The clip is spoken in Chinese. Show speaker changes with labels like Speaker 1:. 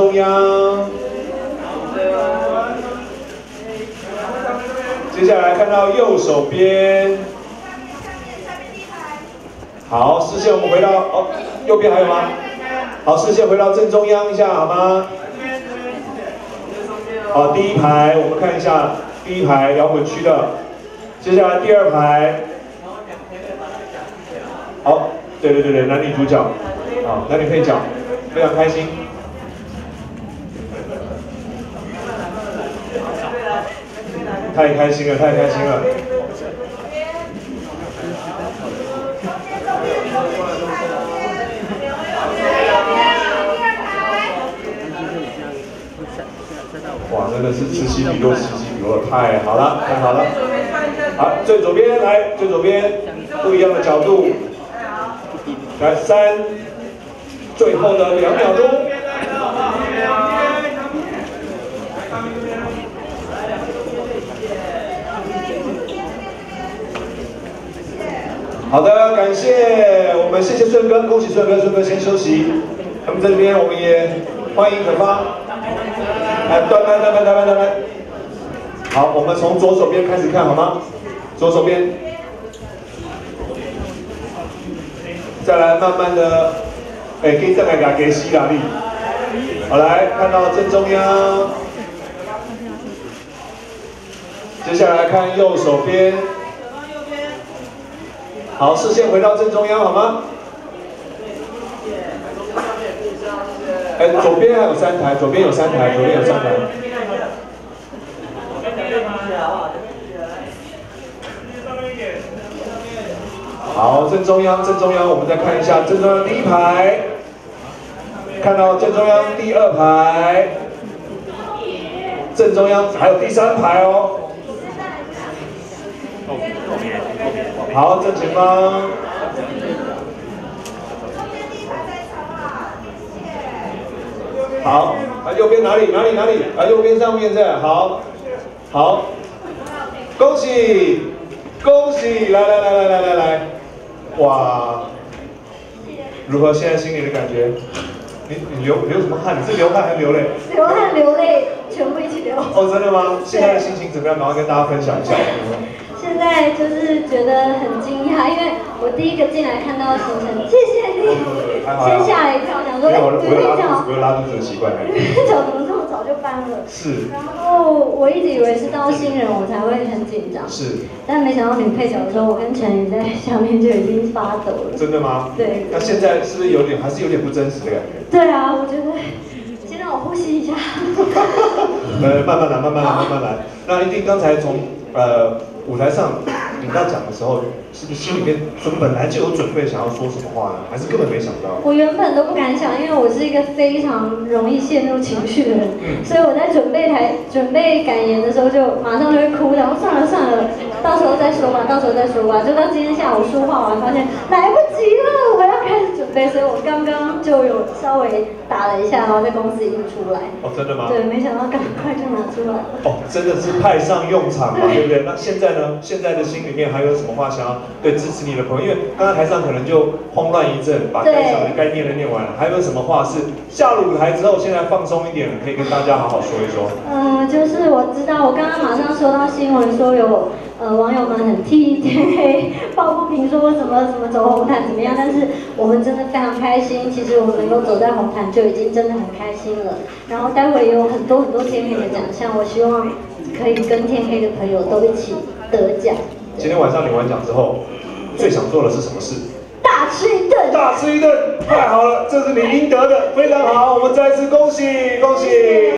Speaker 1: 中央。接下来看到右手边。好，视线我们回到右边还有吗？好，视线回到正中央一下好吗？好，第一排我们看一下，第一排摇滚区的。接下来第二排。好，对，男女主角，啊，男女配角，非常开心。太开心了，太开心了。哇，真的是此起彼落，此起彼落，太好了，太好了。好，最左边来，最左边，不一样的角度。来3，最后的2秒钟。好的，感谢我们，谢谢顺哥，恭喜顺哥，顺哥先休息。那么这边我们也欢迎可芳，来端来。好，我们从左手边开始看好吗？左手边，再来慢慢的，可以再来给吸啦力。好，来看到正中央，接下来看右手边。好，视线回到正中央好吗？左边还有3台，左边有3台。好，正中央，我们再看一下正中央第1排，看到正中央第2排，正中央还有第3排哦。好，正前方。好，右边哪里？右边上面这，好，恭喜，来，哇，如何？现在心里的感觉？你流什么汗？你是流汗还是流泪？
Speaker 2: 流汗流泪，全部一起流。
Speaker 1: 哦，真的吗？现在的心情怎么样？赶快跟大家分享一下。
Speaker 2: 现在就是觉得很惊讶，因为我第一个进来看到行程，谢谢你，先吓了一跳，想说
Speaker 1: 我有拉肚子的习惯。
Speaker 2: 女配角怎么这么早就搬了？
Speaker 1: 是。
Speaker 2: 然后我一直以为是到新人我才会很紧张，
Speaker 1: 是。但
Speaker 2: 没想到女配角的时候，我跟陈宇在下面就已经发抖了。
Speaker 1: 真的吗？
Speaker 2: 对。
Speaker 1: 那现在是不是还是有点不真实的感觉？
Speaker 2: 对啊，我觉得先让我呼吸一下。
Speaker 1: 慢慢来。那一定刚才从舞台上领到奖的时候，是不是心里面本来就有准备想要说什么话呢？还是根本没想到？
Speaker 2: 我原本都不敢想，因为我是一个非常容易陷入情绪的人，所以我在准备感言的时候就马上就会哭，然后算了，到时候再说吧。就到今天下午说话完，发现来不及了，我要开始准备，所以我刚刚就有稍微打了一下，然后在公司印出来。
Speaker 1: 哦，真的吗？
Speaker 2: 对，没想到赶快就拿出来了。
Speaker 1: 哦，真的是派上用场嘛，对不对？那现在呢？现在的心里面还有什么话想要对支持你的朋友？因为刚刚台上可能就慌乱一阵，把该想的、该念的念完了。还有什么话是下了舞台之后，现在放松一点了，可以跟大家好好说一说？
Speaker 2: 就是我知道，我刚刚马上收到新闻说有网友们很替天黑抱不平，说什么走红毯怎么样，但是我们真的非常开心。其实我们能够走在红毯就已经真的很开心了。然后待会也有很多天黑的奖项，我希望可以跟天黑的朋友都一起得奖。
Speaker 1: 今天晚上领完奖之后，最想做的是什么事？
Speaker 2: 大吃一顿！
Speaker 1: 大吃一顿，太好了，这是你应得的，非常好，我们再次恭喜。